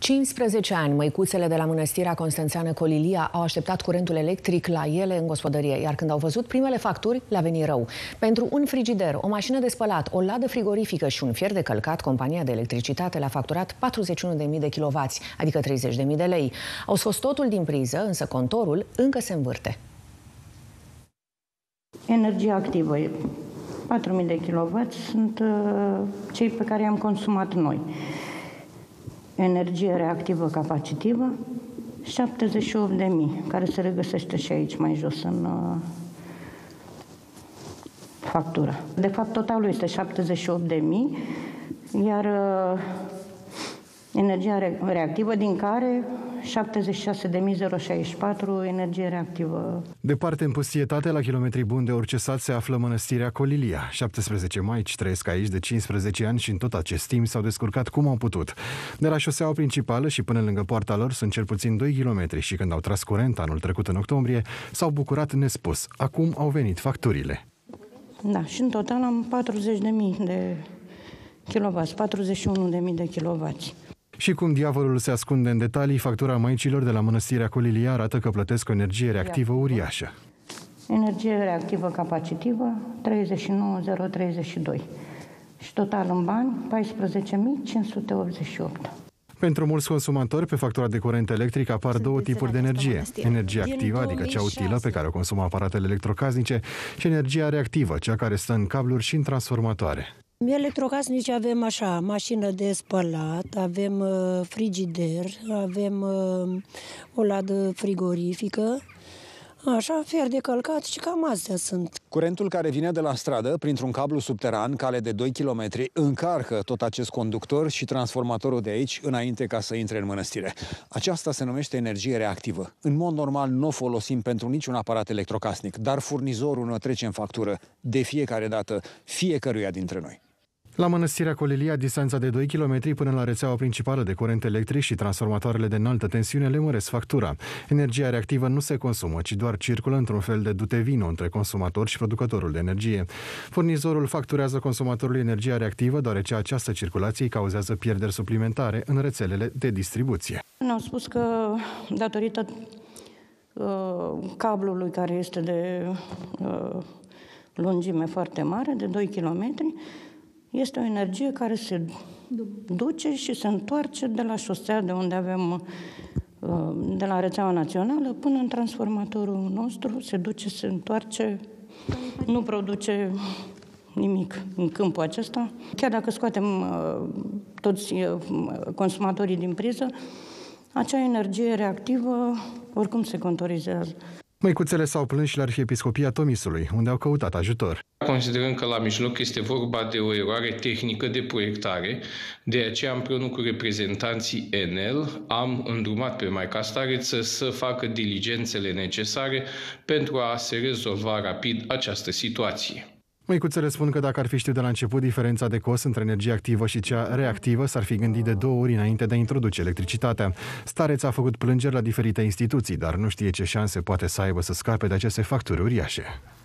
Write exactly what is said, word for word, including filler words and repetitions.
cincisprezece ani, măicuțele de la Mănăstirea Constanțeană Colilia au așteptat curentul electric la ele în gospodărie, iar când au văzut primele facturi, le-a venit rău. Pentru un frigider, o mașină de spălat, o ladă frigorifică și un fier de călcat, compania de electricitate le-a facturat patruzeci și unu de mii de kilowați, adică treizeci de mii de lei. Au scos totul din priză, însă contorul încă se învârte. Energia activă, patru mii de kilowați sunt uh, cei pe care i-am consumat noi. Energie reactivă capacitivă, șaptezeci și opt de mii, care se regăsește și aici mai jos în uh, factură. De fapt, totalul este șaptezeci și opt de mii, iar uh, energia re reactivă, din care șaptezeci și șase de mii șaizeci și patru energie reactivă. Departe în pustietate, la kilometri buni de orice sat, se află Mănăstirea Colilia. șaptesprezece maici trăiesc aici de cincisprezece ani și în tot acest timp s-au descurcat cum au putut. De la șoseaua principală și până lângă poarta lor sunt cel puțin doi kilometri și când au tras curent anul trecut în octombrie, s-au bucurat nespus. Acum au venit facturile. Da, și în total am patruzeci de mii de kilowați, patruzeci și unu de mii de kilowați. Și cum diavolul se ascunde în detalii, factura maicilor de la Mănăstirea Colilia arată că plătesc o energie reactivă uriașă. Energie reactivă capacitivă, treizeci și nouă mii treizeci și doi. Și total în bani, paisprezece mii cinci sute optzeci și opt. Pentru mulți consumatori, pe factura de curent electric apar două tipuri de energie. Energia activă, adică cea utilă pe care o consumă aparatele electrocasnice, și energia reactivă, cea care stă în cabluri și în transformatoare. Electrocasnici avem așa, mașină de spălat, avem uh, frigider, avem uh, o ladă frigorifică, așa, fier de călcat și cam astea sunt. Curentul care vine de la stradă, printr-un cablu subteran, cale de doi kilometri, încarcă tot acest conductor și transformatorul de aici, înainte ca să intre în mănăstire. Aceasta se numește energie reactivă. În mod normal nu o folosim pentru niciun aparat electrocasnic, dar furnizorul ne trece în factură de fiecare dată fiecăruia dintre noi. La Mănăstirea Colilia, distanța de doi kilometri până la rețeaua principală de curent electric și transformatoarele de înaltă tensiune le măresc factura. Energia reactivă nu se consumă, ci doar circulă într-un fel de dute-vino între consumator și producătorul de energie. Furnizorul facturează consumatorului energia reactivă, deoarece această circulație îi cauzează pierderi suplimentare în rețelele de distribuție. Ne-au spus că, datorită uh, cablului care este de uh, lungime foarte mare, de doi kilometri, este o energie care se duce și se întoarce de la șosea, de unde avem, de la rețeaua națională, până în transformatorul nostru, se duce, se întoarce, nu produce nimic în câmpul acesta. Chiar dacă scoatem toți consumatorii din priză, acea energie reactivă oricum se contorizează. Măicuțele s-au plâns și la Arhiepiscopia Tomisului, unde au căutat ajutor. Considerăm că la mijloc este vorba de o eroare tehnică de proiectare, de aceea împreună cu reprezentanții Enel am îndrumat pe Maica Stareță să facă diligențele necesare pentru a se rezolva rapid această situație. Măicuțele spun că dacă ar fi știut de la început diferența de cost între energia activă și cea reactivă, s-ar fi gândit de două ori înainte de a introduce electricitatea. Stareț a făcut plângeri la diferite instituții, dar nu știe ce șanse poate să aibă să scape de aceste facturi uriașe.